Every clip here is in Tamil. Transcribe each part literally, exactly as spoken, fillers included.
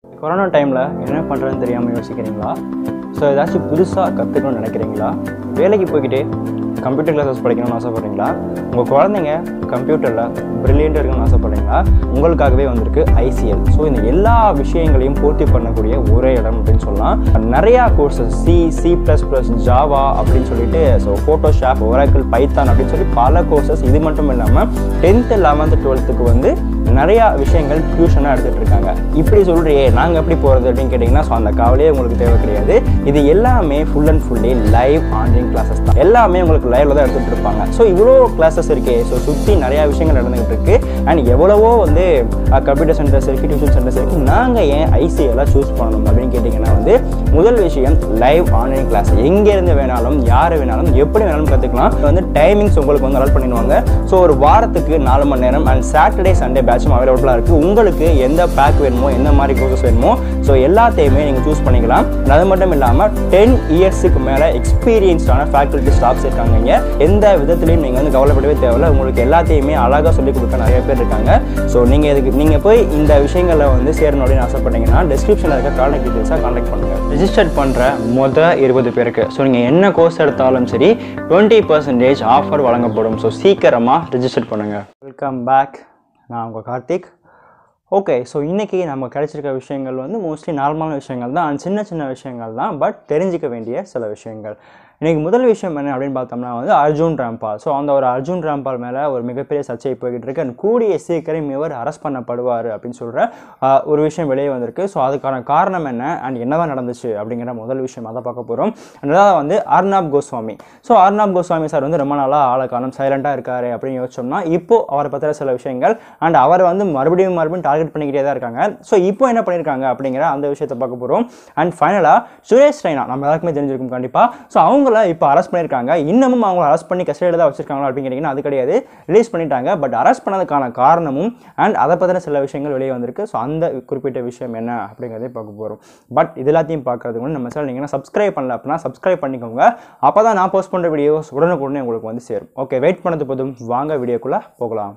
கொரோனா டைமில் என்ன பண்ணுறதுன்னு தெரியாமல் யோசிக்கிறீங்களா? ஸோ ஏதாச்சும் புதுசாக கற்றுக்கணும்னு நினைக்கிறீங்களா? வேலைக்கு போய்கிட்டே கம்ப்யூட்டர் கிளாஸஸ் படிக்கணும்னு ஆசைப்பட்றீங்களா? உங்கள் குழந்தைங்க கம்ப்யூட்டரில் ப்ரில்லியண்ட்டாக இருக்கணும்னு ஆசைப்பட்றீங்களா? உங்களுக்காகவே வந்திருக்கு ஐசிஎல். ஸோ இந்த எல்லா விஷயங்களையும் பூர்த்தி பண்ணக்கூடிய ஒரே இடம் அப்படின்னு சொல்லலாம். நிறையா courses C C plus plus Java அப்படின்னு சொல்லிட்டு, ஸோ ஃபோட்டோஷாப், ஒராக்கிள், பைத்தான் அப்படின்னு சொல்லி பல கோர்சஸ். இது மட்டும் இல்லாமல் டென்த்து லெவன்த்து டுவெல்த்துக்கு வந்து நிறையா விஷயங்கள் டியூஷனாக எடுத்துகிட்டு இருக்காங்க. இப்படி சொல்கிறியே நாங்கள் எப்படி போகிறது அப்படின்னு கேட்டிங்கன்னா, ஸோ அந்த கவலையே உங்களுக்கு தேவை கிடையாது. இது எல்லாமே full and fully live online classes தான். எல்லாமே உங்களுக்கு லைவ்ல தான் எடுத்துகிட்டு இருப்பாங்க. ஸோ இவ்வளோ கிளாஸஸ் இருக்கே, ஸோ சுற்றி நிறையா விஷயங்கள் நடந்துகிட்டு இருக்கு. அண்ட் எவ்வளவோ வந்து கம்ப்யூட்டர் சென்டர்ஸ் இருக்குது, டியூஷன் சென்டர்ஸ் இருக்குது. நாங்கள் ஏன் ஐசிஎல்லாம் சூஸ் பண்ணணும் அப்படின்னு கேட்டிங்கன்னா வந்து, முதல் விஷயம் லைவ் ஆன்லைன் கிளாஸ். எங்கேருந்து வேணாலும் யார் வேணாலும் எப்படி வேணாலும் கற்றுக்கலாம். வந்து டைமிங்ஸ் உங்களுக்கு வந்து அலாட் பண்ணிடுவாங்க. ஸோ ஒரு வாரத்துக்கு நாலு மணி நேரம் அண்ட் சாட்டர்டே சண்டே பேட்சும் அவைலபிளாக இருக்குது. உங்களுக்கு எந்த பேக் வேணுமோ, எந்த மாதிரி கோர்சஸ் வேணுமோ, ஸோ எல்லாத்தையுமே நீங்கள் சூஸ் பண்ணிக்கலாம். அது மட்டும் இல்லாமல் டென் இயர்ஸுக்கு மேலே எக்ஸ்பீரியன்ஸ்டான ஃபேக்கல்ட்டி ஸ்டாஃப்ஸ் இருக்காங்க. இங்கே எந்த விதத்துலையும் நீங்கள் வந்து கவலைப்படவே தேவையில்லை. உங்களுக்கு எல்லாத்தையுமே அழகாக சொல்லிக் கொடுக்க நிறைய பேர் இருக்காங்க. ஸோ நீங்கள் இதுக்கு நீங்கள் போய் இந்த விஷயங்களை வந்து சேரணும் அப்படின்னு ஆசைப்பட்டீங்கன்னா, டிஸ்கிரிப்ஷனில் இருக்க கான்டாக்ட் டீட்டெயில்ஸாக கான்டாக்ட் பண்ணுங்கள். ரிஜிஸ்டர் பண்ணுற மொதல் இருபது பேருக்கு ஸோ நீங்கள் என்ன கோர்ஸ் எடுத்தாலும் சரி டுவெண்ட்டி பர்சன்டேஜ் ஆஃபர் வழங்கப்படும். ஸோ சீக்கிரமாக ரிஜிஸ்டர் பண்ணுங்கள். Welcome back. நான் உங்கள் கார்த்திக். ஓகே, ஸோ இன்றைக்கி நம்ம கிடைச்சிருக்க விஷயங்கள் வந்து மோஸ்ட்லி நார்மலான விஷயங்கள் தான், அண்ட் சின்ன சின்ன விஷயங்கள் தான், பட் தெரிஞ்சிக்க வேண்டிய சில விஷயங்கள். இன்றைக்கி முதல் விஷயம் என்ன அப்படின்னு பார்த்தோம்னா வந்து அர்ஜுன் ராம்பால். ஸோ அந்த ஒரு அர்ஜுன் ராம்பால் மேலே ஒரு மிகப்பெரிய சர்ச்சை போய்கிட்டு இருக்கு. அண்ட் கூடிய சீக்கிரம் இவர் அரெஸ்ட் பண்ணப்படுவார் அப்படின்னு சொல்கிற ஒரு விஷயம் வெளியே வந்திருக்கு. ஸோ அதுக்கான காரணம் என்ன அண்ட் என்னதான் நடந்துச்சு அப்படிங்கிற முதல் விஷயம் அதை பார்க்க போகிறோம். ரெண்டாவது வந்து arnab Goswami. So arnab Goswami sir வந்து ரொம்ப நாளாக ஆளை காணும், சைலண்டாக இருக்காரு அப்படின்னு யோசிச்சோம்னா, இப்போது அவரை பற்றின சில விஷயங்கள் அண்ட் அவரை வந்து மறுபடியும் மறுபடியும் டார்கெட் பண்ணிக்கிட்டே தான் இருக்காங்க. ஸோ இப்போ என்ன பண்ணியிருக்காங்க அப்படிங்கிற அந்த விஷயத்தை பார்க்க போகிறோம். அண்ட் ஃபைனலாக சுரேஷ் ரெய்னா நம்ம எல்லாருக்குமே தெரிஞ்சிருக்கும் கண்டிப்பாக. ஸோ அவங்க இப்போ அரெஸ்ட் பண்ணியிருக்காங்க. இன்னமும் அவங்க அரெஸ்ட் பண்ணி கஸ்டடியில் தான் வச்சிருக்காங்களா அப்படின்னு கேட்டிங்கன்னா அது கிடையாது, ரிலீஸ் பண்ணிட்டாங்க. பட் அரெஸ்ட் பண்ணதுக்கான காரணமும் அண்ட் அதை பற்றின சில விஷயங்கள் வெளியே வந்திருக்கு. ஸோ அந்த குறிப்பிட்ட விஷயம் என்ன அப்படிங்கிறதே பார்க்க போகிறோம். பட் இது எல்லாத்தையும் பார்க்கறதுக்கு முன்னாடி நம்ம சேனல் நீங்கள் சப்ஸ்கிரைப் பண்ணல அப்படின்னா சப்ஸ்கிரைப் பண்ணிக்கோங்க. அப்போ தான் நான் போஸ்ட் பண்ணுற வீடியோஸ் உடனுக்குடனே உங்களுக்கு வந்து சேரும். ஓகே, வெயிட் பண்ணது போதும், வாங்க வீடியோக்குள்ளே போகலாம்.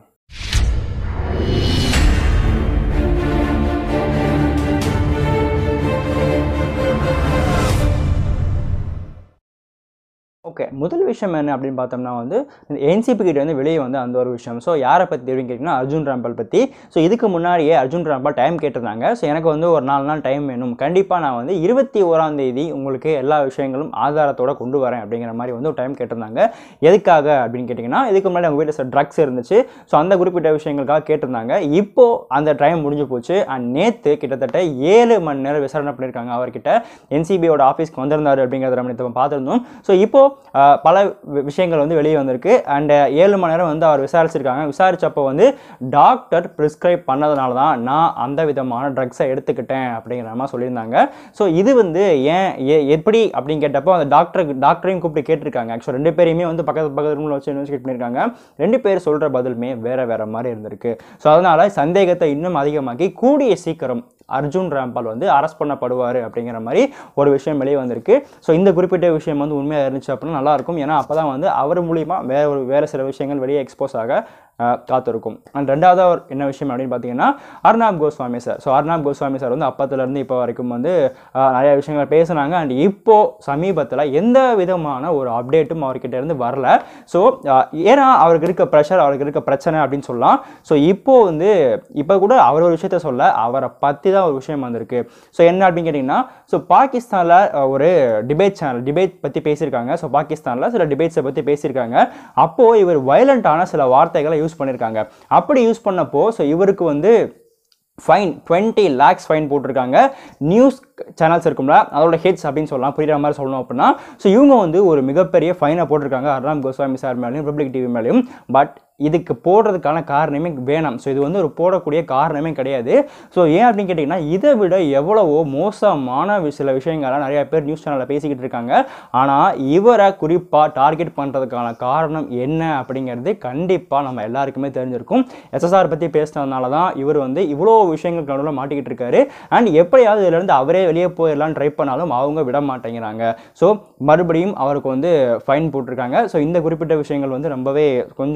ஓகே, முதல் விஷயம் என்ன அப்படின்னு பார்த்தோம்னா வந்து இந்த என்சிபி கிட்ட வந்து வெளியே வந்து அந்த ஒரு விஷயம். ஸோ யாரை பற்றி அப்படின்னு கேட்டிங்கன்னா அர்ஜுன் ராம்பால் பற்றி. ஸோ இதுக்கு முன்னாடியே அர்ஜுன் ராம்பால் டைம் கேட்டிருந்தாங்க. ஸோ எனக்கு வந்து ஒரு நாலு நாள் டைம் வேணும், கண்டிப்பாக நான் வந்து இருபத்தி ஓராம் தேதி உங்களுக்கு எல்லா விஷயங்களும் ஆதாரத்தோடு கொண்டு வரேன் அப்படிங்கிற மாதிரி வந்து ஒரு டைம் கேட்டிருந்தாங்க. எதுக்காக அப்படின்னு கேட்டிங்கன்னா, இதுக்கு முன்னாடி அவங்க வீட்டில் ட்ரக்ஸ் இருந்துச்சு. ஸோ அந்த குறிப்பிட்ட விஷயங்களுக்காக கேட்டிருந்தாங்க. இப்போது அந்த டைம் முடிஞ்சு போச்சு. அண்ட் நேற்று கிட்டத்தட்ட ஏழு மணி நேரம் விசாரணை பண்ணியிருக்காங்க. அவர்கிட்ட என்சிபியோட ஆஃபீஸ்க்கு வந்திருந்தார் அப்படிங்கிறத நம்ம பார்த்துருந்தோம். ஸோ இப்போது பல விஷயங்கள் வந்து வெளியே வந்திருக்கு. அண்ட் ஏழு மணி நேரம் வந்து அவர் விசாரிச்சிருக்காங்க. விசாரிச்சப்போ வந்து டாக்டர் ப்ரிஸ்கிரைப் பண்ணதுனால தான் நான் அந்த விதமான ட்ரக்ஸை எடுத்துக்கிட்டேன் அப்படிங்கிற மாதிரி சொல்லியிருந்தாங்க. ஸோ இது வந்து ஏன் எப்படி அப்படின்னு கேட்டப்போ அந்த டாக்டர் டாக்டரையும் கூப்பிட்டு கேட்டிருக்காங்க. ஆக்சுவலாக ரெண்டு பேரையுமே வந்து பக்கத்து பக்கத்து ரூமில் வச்சு இன்வெஸ்டிகேட் பண்ணியிருக்காங்க. ரெண்டு பேர் சொல்கிற பதிலுமே வேறு வேறு மாதிரி இருந்திருக்கு. ஸோ அதனால் சந்தேகத்தை இன்னும் அதிகமாக்கி கூடிய சீக்கிரம் அர்ஜுன் ராம்பால் வந்து அரெஸ்ட் பண்ணப்படுவார் அப்படிங்கிற மாதிரி ஒரு விஷயம் வெளியே வந்திருக்கு. ஸோ இந்த குறிப்பிட்ட விஷயம் வந்து உண்மையாக இருந்துச்சு அப்படின்னா நல்லாயிருக்கும். ஏன்னா அப்போ தான் வந்து அவர் மூலிமா வேறு ஒரு வேறு சில விஷயங்கள் வெளியே எக்ஸ்போஸ் ஆக காத்திருக்கும். அண்ட் ரெண்டாவது என்ன விஷயம் அப்படின்னு பார்த்தீங்கன்னா arnab Goswami sir. So arnab Goswami sir வந்து அப்பத்துலேருந்து இப்போ வரைக்கும் வந்து நிறைய விஷயங்கள் பேசுனாங்க. அண்ட் இப்போது சமீபத்தில் எந்த விதமான ஒரு அப்டேட்டும் அவர்கிட்ட இருந்து வரல. ஸோ ஏன்னா அவருக்கு இருக்க ப்ரெஷர், அவருக்கு இருக்க பிரச்சனை அப்படின்னு சொல்லலாம். ஸோ இப்போது வந்து இப்போ கூட அவர் ஒரு விஷயத்த சொல்ல, அவரை பற்றி தான் ஒரு விஷயம் வந்திருக்கு. ஸோ என்ன அப்படின்னு கேட்டிங்கன்னா, ஸோ பாகிஸ்தானில் ஒரு டிபேட் சேனல் டிபேட் பற்றி பேசியிருக்காங்க. ஸோ பாகிஸ்தானில் சில டிபேட்ஸை பற்றி பேசியிருக்காங்க. அப்போது இவர் வயலண்டான சில வார்த்தைகளை யூஸ் பண்ணியிருக்காங்க. அப்படி யூஸ் பண்ணப்போ ஸோ இவருக்கு வந்து ஃபைன் டுவெண்ட்டி லேக்ஸ் ஃபைன் போட்டிருக்காங்க. நியூஸ் சேனல்ஸ் இருக்கும்ல, அதோட ஹெட்ஸ் அப்படின்னு சொல்லலாம், புரியுற மாதிரி சொல்லணும் அப்படின்னா. ஸோ இவங்க வந்து ஒரு மிகப்பெரிய ஃபைனை போட்டிருக்காங்க arnab கோஸ்வாமி சார் மேலேயும் ரிபப்ளிக் டிவி மேலேயும். பட் இதுக்கு போடுறதுக்கான காரணமே வேணாம். ஸோ இது வந்து ஒரு போடக்கூடிய காரணமே கிடையாது. ஸோ ஏன் அப்படின்னு கேட்டிங்கன்னா, இதை விட எவ்வளவோ மோசமான சில விஷயங்கள்லாம் நிறையா பேர் நியூஸ் சேனலில் பேசிக்கிட்டு இருக்காங்க. ஆனால் இவரை குறிப்பாக டார்கெட் பண்ணுறதுக்கான காரணம் என்ன அப்படிங்கிறது கண்டிப்பாக நம்ம எல்லாருக்குமே தெரிஞ்சிருக்கும். எஸ்எஸ்ஆர் பற்றி பேசினதுனால தான் இவர் வந்து இவ்வளோ விஷயங்கள் நடுவில் மாட்டிக்கிட்டு இருக்காரு. அண்ட் எப்படியாவது இதிலேருந்து அவரே வெளியே போயிடலாம் ட்ரை பண்ணாலும் அவங்க விட மாட்டேங்கிறாங்க. ஸோ மறுபடியும் அவருக்கு வந்து ஃபைன் போட்டிருக்காங்க. ஸோ இந்த குறிப்பிட்ட விஷயங்கள் வந்து ரொம்பவே கொஞ்சம் சோகம்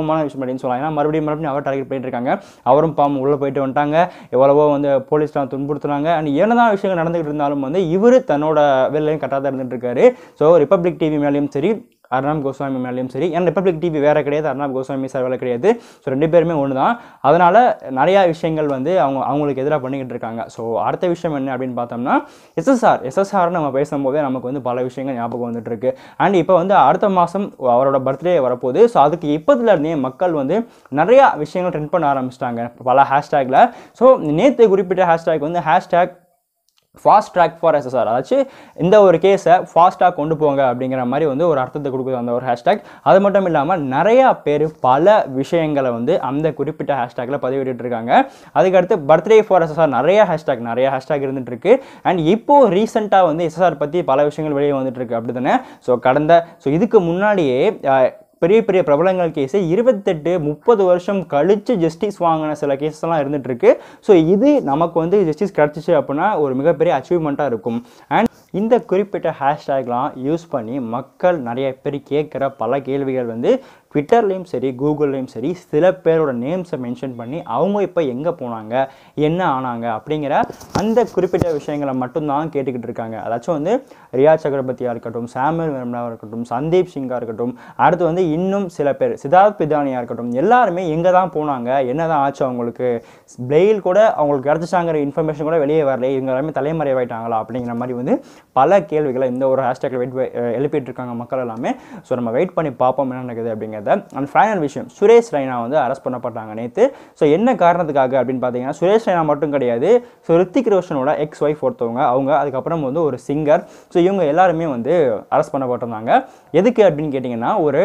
வருத்தமான விஷயம் அப்படின்னு சொல்லலாம். ஏன்னா மறுபடியும் மறுபடியும் அவர் டார்கெட் பண்ணிட்டு இருக்காங்க. அவரும் பாவம் உள்ளே போயிட்டு வந்துட்டாங்க, எவ்வளவோ வந்து போலீஸ்லாம் துன்புறுத்துனாங்க. அண்ட் என்னதான் விஷயங்கள் நடந்துகிட்டு இருந்தாலும் வந்து இவர் தன்னோட வேலையும் கரெக்டாக தான் இருந்துட்டு இருக்காரு. ஸோ ரிப்பப்ளிக் டிவி மேலேயும் சரி, arnab goswami மேலேயும் சரி, ஏன்னா ரிப்பப்ளிக் டிவி வேறு கிடையாது, arnab goswami சார் வேலை கிடையாது. ஸோ ரெண்டு பேருமே ஒன்று தான். அதனால் நிறையா விஷயங்கள் வந்து அவங்க அவங்களுக்கு எதிராக பண்ணிக்கிட்டு இருக்காங்க. ஸோ அடுத்த விஷயம் என்ன அப்படின்னு பார்த்தோம்னா எஸ்எஸ்ஆர் எஸ்எஸ்ஆர் நம்ம பேசும்போதே நமக்கு வந்து பல விஷயங்கள் ஞாபகம் வந்துட்டு இருக்கு. அண்ட் இப்போ வந்து அடுத்த மாதம் அவரோட பர்த்டே வரப்போகுது. ஸோ அதுக்கு இப்போதுலேருந்தே மக்கள் வந்து நிறையா விஷயங்கள் ட்ரெண்ட் பண்ண ஆரம்பிச்சிட்டாங்க பல ஹேஷ்டேக்கில். ஸோ நேற்று குறிப்பிட்ட ஹேஷ்டேக் வந்து hashtag fast track for SSR, அதாச்சும் இந்த ஒரு கேஸை ஃபாஸ்ட்டாக கொண்டு போங்க அப்படிங்கிற மாதிரி வந்து ஒரு அர்த்தத்தை கொடுக்குது அந்த ஒரு ஹேஷ்டேக். அது மட்டும் இல்லாமல் நிறையா பேர் பல விஷயங்களை வந்து அந்த குறிப்பிட்ட ஹேஷ்டேக்கில் பதிவிட்டு இருக்காங்க. அதுக்கடுத்து பர்த்டே ஃபார் எஸ்எஸ்ஆர் நிறைய ஹேஷ்டேக் நிறைய ஹேஷ்டேக் இருந்துட்டு இருக்கு. அண்ட் இப்போது ரீசெண்டாக வந்து எஸ்எஸ்ஆர் பற்றி பல விஷயங்கள் வெளியே வந்துட்டு இருக்கு அப்படி தானே. ஸோ கடந்த ஸோ இதுக்கு முன்னாடியே பெரிய பெரிய பிரபலங்கள் கேஸு இருபத்தெட்டு முப்பது வருஷம் கழித்து ஜஸ்டிஸ் வாங்கின சில கேஸஸ்லாம் இருந்துகிட்டு இருக்கு. ஸோ இது நமக்கு வந்து ஜஸ்டிஸ் கிடச்சிச்சு அப்படின்னா ஒரு மிகப்பெரிய அச்சீவ்மெண்ட்டாக இருக்கும். அண்ட் இந்த குறிப்பிட்ட ஹேஷ்டேக்லாம் யூஸ் பண்ணி மக்கள் நிறைய பேர் கேட்குற பல கேள்விகள் வந்து ட்விட்டர்லேயும் சரி கூகுள்லேயும் சரி சில பேரோட நேம்ஸை மென்ஷன் பண்ணி அவங்க இப்போ எங்கே போனாங்க என்ன ஆனாங்க அப்படிங்கிற அந்த குறிப்பிட்ட விஷயங்களை மட்டும்தான் கேட்டுக்கிட்டு இருக்காங்க. அதாச்சும் வந்து ரியா சக்கரவர்த்தியாக இருக்கட்டும், சாமுவேல் வெர்மனாவாக இருக்கட்டும், சந்தீப் சிங்காக இருக்கட்டும், அடுத்து வந்து இன்னும் சில பேர் சித்தார்த் பிதானியாக இருக்கட்டும், எல்லாருமே எங்கே தான் போனாங்க, என்ன தான் ஆச்சு, அவங்களுக்கு பெயில் கூட அவங்களுக்கு கிடச்சிச்சாங்கிற இன்ஃபர்மேஷன் கூட வெளியே வரல, இவங்க எல்லாமே தலைமறைவாயிட்டாங்களா அப்படிங்கிற மாதிரி வந்து பல கேள்விகளை இந்த ஒரு ஹேஷ்டேக்கில் வெயிட் எழுப்பிட்டு இருக்காங்க மக்கள் எல்லாமே. ஸோ நம்ம வெயிட் பண்ணி பார்ப்போம் என்ன நடக்குது அப்படிங்கிறத. அண்ட் ஃபைனல் விஷயம், சுரேஷ் ரெய்னா வந்து அரெஸ்ட் பண்ணப்பட்டாங்க நேற்று. ஸோ என்ன காரணத்துக்காக அப்படின்னு பார்த்தீங்கன்னா சுரேஷ் ரெய்னா மட்டும் கிடையாது, ஸோ ரித்திக் ரோஷனோட எக்ஸ் ஒய்ஃப் ஒருத்தவங்க அவங்க, அதுக்கப்புறம் வந்து ஒரு சிங்கர், ஸோ இவங்க எல்லாருமே வந்து அரெஸ்ட் பண்ணப்பட்டிருந்தாங்க. எதுக்கு அப்படின்னு கேட்டிங்கன்னா ஒரு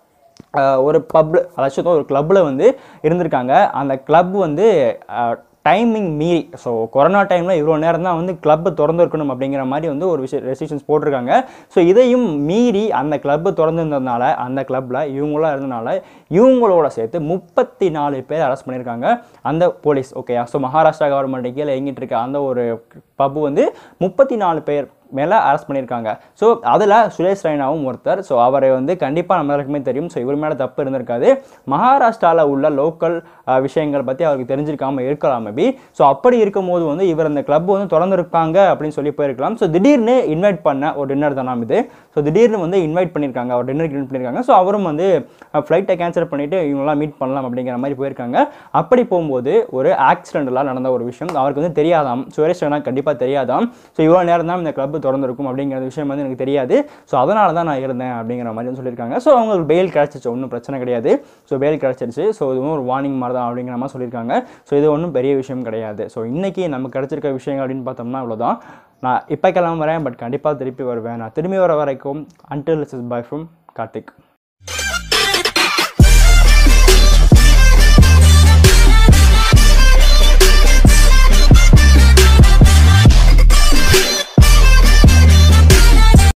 ஒரு பப்ல அதாச்சும் ஒரு கிளப்பில் வந்து இருந்திருக்காங்க. அந்த கிளப் வந்து டைமிங் மீறி, ஸோ கொரோனா டைமில் இவ்வளோ நேரம் தான் வந்து கிளப்பு திறந்து இருக்கணும் அப்படிங்கிற மாதிரி வந்து ஒரு விஷயம் ரெஸ்ட்ரிக்ஷன்ஸ் போட்டிருக்காங்க. ஸோ இதையும் மீறி அந்த கிளப்பு திறந்துருந்ததுனால அந்த கிளப்பில் இவங்களாம் இருந்ததுனால இவங்களோட சேர்த்து முப்பத்தி நாலு பேர் அரெஸ்ட் பண்ணியிருக்காங்க அந்த police. Okay, so Maharashtra government கீழே இயங்கிட்டு இருக்க அந்த ஒரு பப்பு வந்து முப்பத்தி நாலு பேர் மேலே அரெஸ்ட் பண்ணியிருக்காங்க. ஸோ அதில் சுரேஷ் ரெய்னாவும் ஒருத்தர். ஸோ அவரை வந்து கண்டிப்பாக நம்ம எல்லாருக்குமே தெரியும். ஸோ இவர் மேலே தப்பு இருந்திருக்காது. மகாராஷ்டிராவில் உள்ள லோக்கல் விஷயங்கள் பற்றி அவருக்கு தெரிஞ்சிருக்காமல் இருக்கலாம் மேபி. ஸோ அப்படி இருக்கும்போது வந்து இவர் அந்த கிளப் வந்து திறந்துருப்பாங்க அப்படின்னு சொல்லி போயிருக்கலாம். ஸோ திடீர்னு இன்வைட் பண்ண ஒரு டின்னர் தானே இது. ஸோ திடீர்னு வந்து இன்வைட் பண்ணியிருக்காங்க, அவர் டின்னருக்கு இன்வைட் பண்ணியிருக்காங்க. ஸோ அவரும் வந்து ஃப்ளைட்டை கேன்சல் பண்ணிவிட்டு இவங்களாம் மீட் பண்ணலாம் அப்படிங்கிற மாதிரி போயிருக்காங்க. அப்படி போகும்போது ஒரு ஆக்சிடென்டெலாம் நடந்த ஒரு விஷயம் அவருக்கு வந்து தெரியாதாம், சுரேஷ் ரெய்னா கண்டிப்பாக தெரியாதாம். ஸோ இவ்வளோ நேரம் தான் இந்த கிளப் திறந்திருக்கும் அப்படிங்கிற விஷயம் வந்து எனக்கு தெரியாது, ஸோ அதனால தான் நான் இருந்தேன் அப்படிங்கிற மாதிரி சொல்லியிருக்காங்க. ஸோ அவங்களுக்கு பெயில் கிடச்சிச்சு, ஒன்றும் பிரச்சனை கிடையாது. ஸோ பெயில் கிடச்சிருச்சு. ஸோ இதுவும் ஒரு வார்னிங் மாதிரி தான் அப்படிங்கிற மாதிரி சொல்லியிருக்காங்க. ஸோ இது ஒன்றும் பெரிய விஷயம் கிடையாது. ஸோ இன்றைக்கி நமக்கு கிடச்சிருக்க விஷயங்கள் அப்படின்னு பார்த்தோம்னா அவ்வளோதான். நான் இப்போ கிளம்ப வரேன், பட் கண்டிப்பாக திருப்பி வருவேன். நான் திரும்பி வர வரைக்கும் until this is bye from Karthik.